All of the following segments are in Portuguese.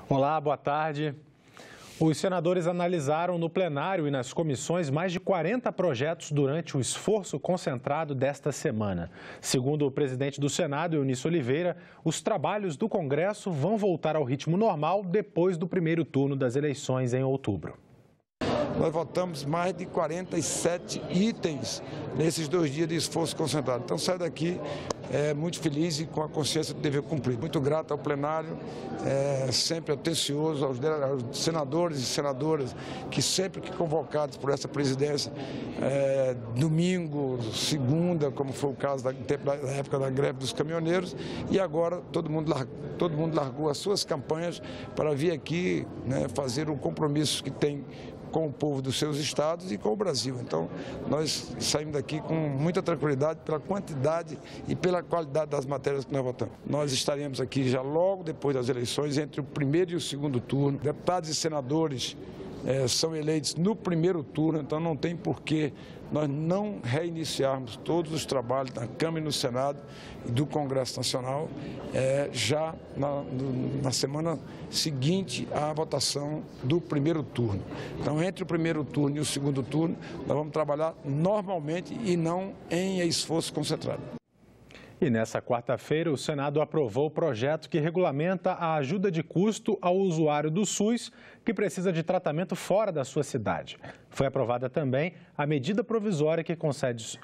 Olá, boa tarde. Os senadores analisaram no plenário e nas comissões mais de 40 projetos durante o esforço concentrado desta semana. Segundo o presidente do Senado, Eunício Oliveira, os trabalhos do Congresso vão voltar ao ritmo normal depois do primeiro turno das eleições em outubro. Nós votamos mais de 47 itens nesses 2 dias de esforço concentrado. Então, saio daqui muito feliz e com a consciência de dever cumprido. Muito grato ao plenário, sempre atencioso, aos senadores e senadoras que sempre que convocados por essa presidência, domingo, segunda, como foi o caso da época da greve dos caminhoneiros, e agora todo mundo largou as suas campanhas para vir aqui, fazer o compromisso que tem com o povo dos seus estados e com o Brasil. Então, nós saímos daqui com muita tranquilidade pela quantidade e pela qualidade das matérias que nós votamos. Nós estaremos aqui já logo depois das eleições, entre o primeiro e o segundo turno. Deputados e senadores são eleitos no primeiro turno, então não tem por que nós não reiniciarmos todos os trabalhos na Câmara e no Senado e do Congresso Nacional já na semana seguinte à votação do primeiro turno. Então, entre o primeiro turno e o segundo turno, nós vamos trabalhar normalmente e não em esforço concentrado. E nessa quarta-feira, o Senado aprovou o projeto que regulamenta a ajuda de custo ao usuário do SUS que precisa de tratamento fora da sua cidade. Foi aprovada também a medida provisória que concede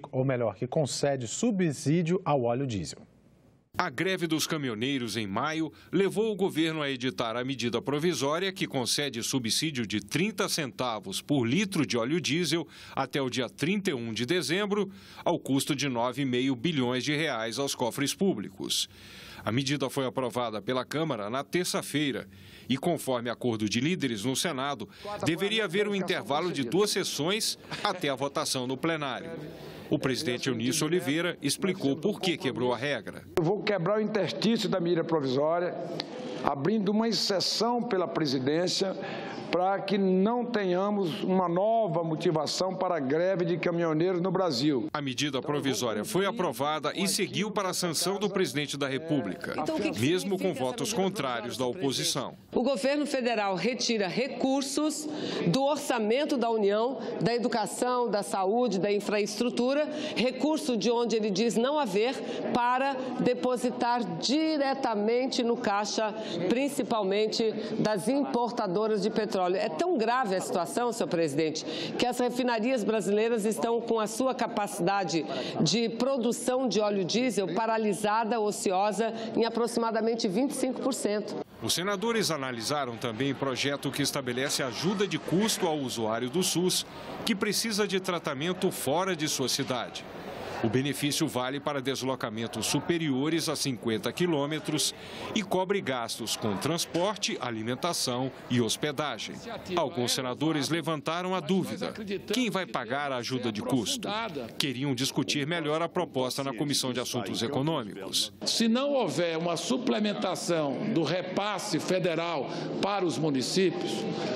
subsídio ao óleo diesel. A greve dos caminhoneiros em maio levou o governo a editar a medida provisória que concede subsídio de 30 centavos por litro de óleo diesel até o dia 31 de dezembro, ao custo de 9,5 bilhões de reais aos cofres públicos. A medida foi aprovada pela Câmara na terça-feira e, conforme acordo de líderes no Senado, deveria haver um intervalo de 2 sessões até a votação no plenário. O presidente Eunício Oliveira explicou por que quebrou a regra. Eu vou quebrar o interstício da medida provisória, abrindo uma exceção pela presidência para que não tenhamos uma nova motivação para a greve de caminhoneiros no Brasil. A medida provisória foi aprovada e seguiu para a sanção do presidente da República, mesmo com votos contrários da oposição. O governo federal retira recursos do orçamento da União, da educação, da saúde, da infraestrutura, recurso de onde ele diz não haver, para depositar diretamente no caixa, principalmente das importadoras de petróleo. É tão grave a situação, senhor presidente, que as refinarias brasileiras estão com a sua capacidade de produção de óleo diesel paralisada, ociosa, em aproximadamente 25%. Os senadores analisaram também projeto que estabelece ajuda de custo ao usuário do SUS que precisa de tratamento fora de sua cidade. O benefício vale para deslocamentos superiores a 50 quilômetros e cobre gastos com transporte, alimentação e hospedagem. Alguns senadores levantaram a dúvida: quem vai pagar a ajuda de custo? Queriam discutir melhor a proposta na Comissão de Assuntos Econômicos. Se não houver uma suplementação do repasse federal para os municípios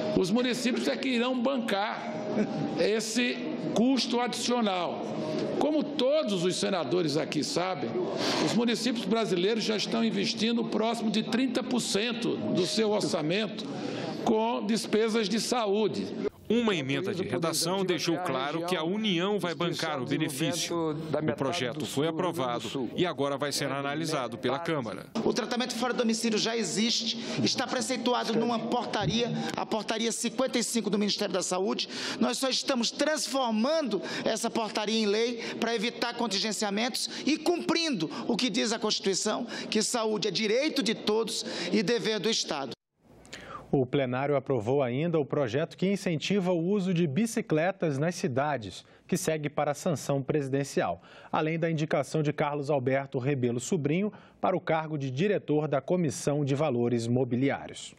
é que irão bancar esse custo adicional. Como todos os senadores aqui sabem, os municípios brasileiros já estão investindo próximo de 30% do seu orçamento com despesas de saúde. Uma emenda de redação deixou claro que a União vai bancar o benefício. O projeto foi aprovado e agora vai ser analisado pela Câmara. O tratamento fora do domicílio já existe, está preceituado numa portaria, a portaria 55 do Ministério da Saúde. Nós só estamos transformando essa portaria em lei para evitar contingenciamentos e cumprindo o que diz a Constituição, que saúde é direito de todos e dever do Estado. O plenário aprovou ainda o projeto que incentiva o uso de bicicletas nas cidades, que segue para a sanção presidencial, além da indicação de Carlos Alberto Rebelo Sobrinho para o cargo de diretor da Comissão de Valores Mobiliários.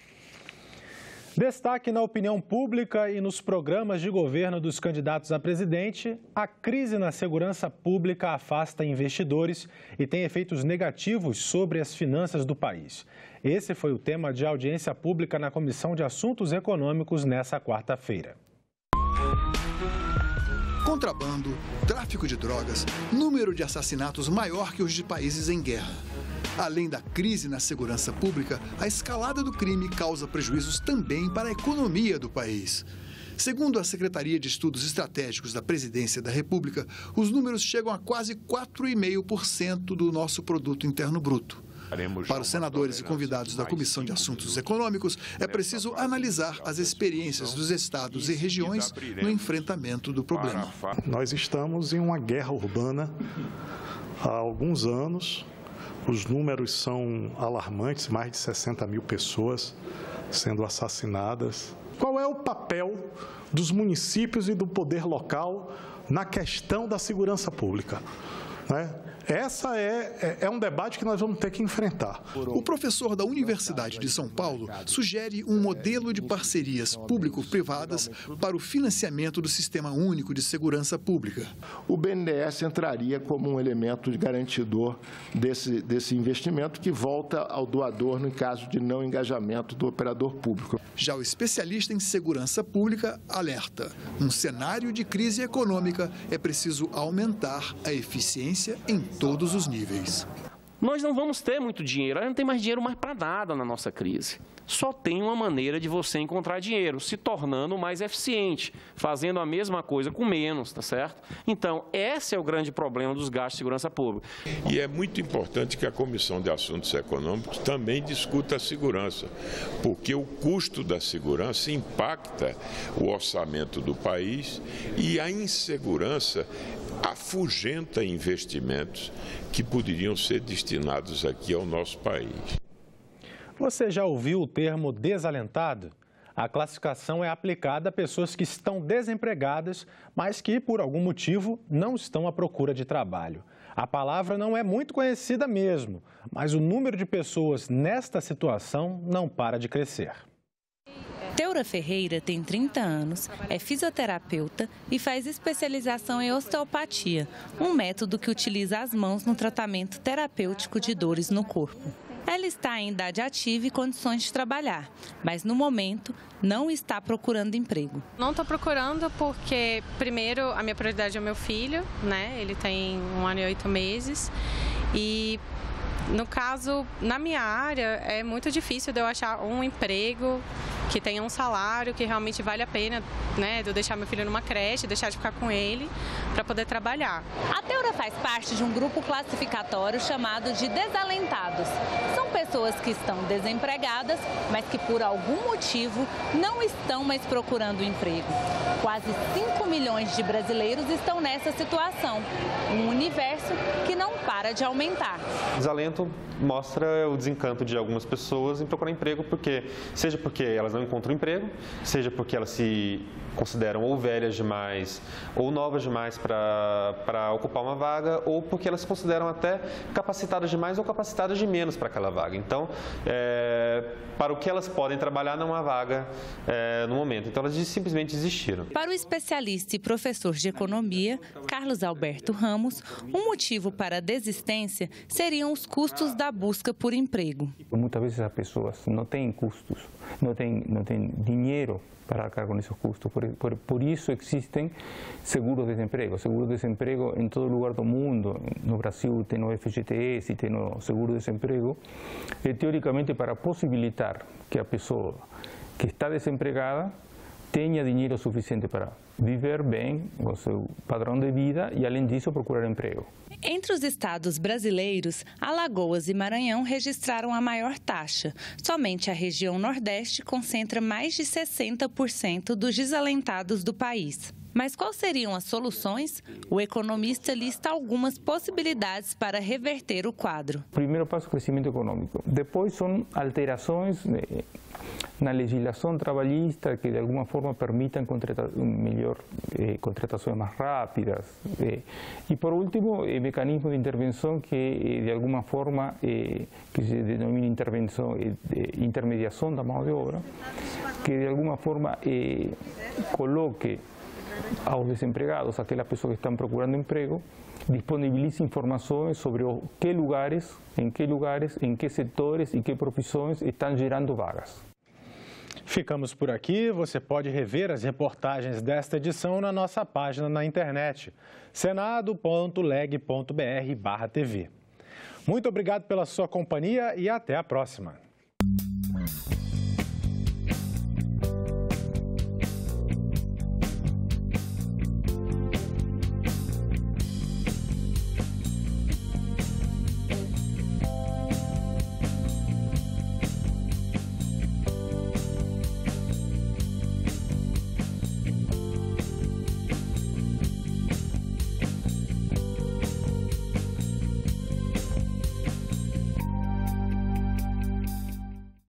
Destaque na opinião pública e nos programas de governo dos candidatos a presidente, a crise na segurança pública afasta investidores e tem efeitos negativos sobre as finanças do país. Esse foi o tema de audiência pública na Comissão de Assuntos Econômicos nesta quarta-feira. Contrabando, tráfico de drogas, número de assassinatos maior que os de países em guerra. Além da crise na segurança pública, a escalada do crime causa prejuízos também para a economia do país. Segundo a Secretaria de Estudos Estratégicos da Presidência da República, os números chegam a quase 4,5% do nosso produto interno bruto. Para os senadores e convidados da Comissão de Assuntos Econômicos, é preciso analisar as experiências dos estados e regiões no enfrentamento do problema. Nós estamos em uma guerra urbana há alguns anos. Os números são alarmantes, mais de 60 mil pessoas sendo assassinadas. Qual é o papel dos municípios e do poder local na questão da segurança pública? Essa é um debate que nós vamos ter que enfrentar. O professor da Universidade de São Paulo sugere um modelo de parcerias público-privadas para o financiamento do Sistema Único de Segurança Pública. O BNDES entraria como um elemento garantidor desse investimento que volta ao doador no caso de não engajamento do operador público. Já o especialista em segurança pública alerta: num cenário de crise econômica, é preciso aumentar a eficiência em todos os níveis. Nós não vamos ter muito dinheiro, a gente não tem mais dinheiro mais para nada na nossa crise. Só tem uma maneira de você encontrar dinheiro, se tornando mais eficiente, fazendo a mesma coisa com menos, tá certo? Então, esse é o grande problema dos gastos de segurança pública. E é muito importante que a Comissão de Assuntos Econômicos também discuta a segurança, porque o custo da segurança impacta o orçamento do país e a insegurança afugenta investimentos que poderiam ser destinados aqui ao nosso país. Você já ouviu o termo desalentado? A classificação é aplicada a pessoas que estão desempregadas, mas que, por algum motivo, não estão à procura de trabalho. A palavra não é muito conhecida mesmo, mas o número de pessoas nesta situação não para de crescer. Teura Ferreira tem 30 anos, é fisioterapeuta e faz especialização em osteopatia, um método que utiliza as mãos no tratamento terapêutico de dores no corpo. Ela está em idade ativa e condições de trabalhar, mas no momento não está procurando emprego. Não estou procurando porque, primeiro, a minha prioridade é o meu filho, né? Ele tem 1 ano e 8 meses e, no caso, na minha área, é muito difícil de eu achar um emprego que tenha um salário que realmente vale a pena, né, de eu deixar meu filho numa creche, deixar de ficar com ele para poder trabalhar. A Teura faz parte de um grupo classificatório chamado de desalentados. São pessoas que estão desempregadas, mas que por algum motivo não estão mais procurando emprego. Quase 5 milhões de brasileiros estão nessa situação, um universo que não para de aumentar. Desalento mostra o desencanto de algumas pessoas em procurar emprego, seja porque elas não encontram emprego, seja porque elas se consideram ou velhas demais ou novas demais para ocupar uma vaga, ou porque elas se consideram até capacitadas demais ou capacitadas de menos para aquela vaga. Então, para o que elas podem trabalhar não há vaga no momento. Então, elas simplesmente desistiram. Para o especialista e professor de economia, Carlos Alberto Ramos, um motivo para a desistência seriam os custos da busca por emprego. Muitas vezes as pessoas não têm custos, não têm dinheiro para arcar com esses custos. Por isso existem seguros-desemprego. Seguro-desemprego em todo lugar do mundo. No Brasil tem o FGTS, tem o seguro-desemprego. Teoricamente, para possibilitar que a pessoa que está desempregada tenha dinheiro suficiente para viver bem com o seu padrão de vida e, além disso, procurar emprego. Entre os estados brasileiros, Alagoas e Maranhão registraram a maior taxa. Somente a região Nordeste concentra mais de 60% dos desalentados do país. Mas quais seriam as soluções? O economista lista algumas possibilidades para reverter o quadro. Primeiro passo, crescimento econômico. Depois são alterações na legislação trabalhista que de alguma forma permitam contratações mais rápidas. E por último, mecanismo de intervenção que de alguma forma que se denomina intermediação da mão de obra, que de alguma forma coloque aos desempregados, aquelas pessoas que estão procurando emprego, disponibilize informações sobre em que setores e que profissões estão gerando vagas. Ficamos por aqui. Você pode rever as reportagens desta edição na nossa página na internet, senado.leg.br/tv. Muito obrigado pela sua companhia e até a próxima.